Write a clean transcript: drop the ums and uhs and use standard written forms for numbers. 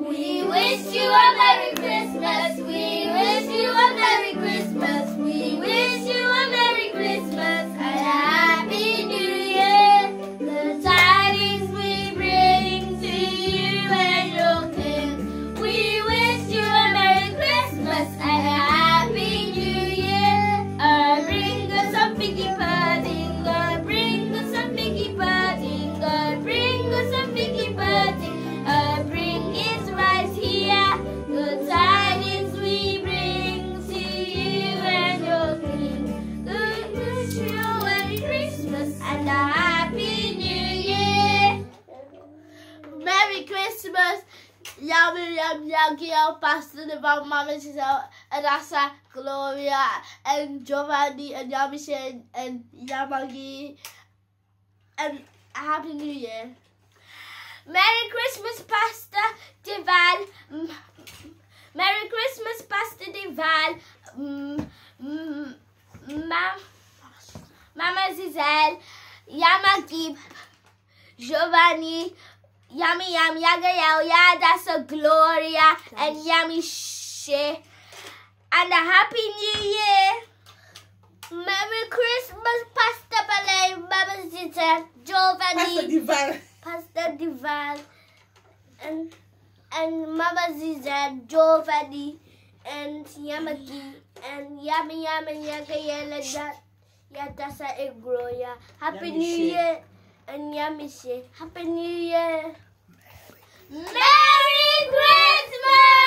We wish you a Merry Christmas. We wish you a Merry Christmas. We wish you a Merry Christmas and a Happy New Year. The tidings we bring to you and your kids. We wish you a Merry Christmas and a Happy New Year. Bring us some piggy pudding. Bring us some piggy pudding. Bring us some piggy pudding. Bring it right here. The tidings we bring to you and your king. We wish you a Merry Christmas and a Happy New Year. Merry Christmas. Yummy, Yankee, Pastor Devan, Mama Giselle, Rasa, Gloria, and Giovanni, and Yamisha, and Yamagi, and Happy New Year. Merry Christmas, Pastor Devan. Merry Christmas, Pastor Devan. Mama Giselle, Yamagi, Giovanni, Yummy Yum, Yagael, Yadasa, Gloria, and Yummy She. And a Happy New Year. Merry Christmas, Pastor Ballet, Mama Giselle, Giovanni, Pastor Devan, and Mama Giselle, Giovanni, and Yamagi, and Yummy Yum, and Yagael, and Yadasa, and Gloria. Happy New Year. And Yummy She. Happy New Year. Merry Christmas!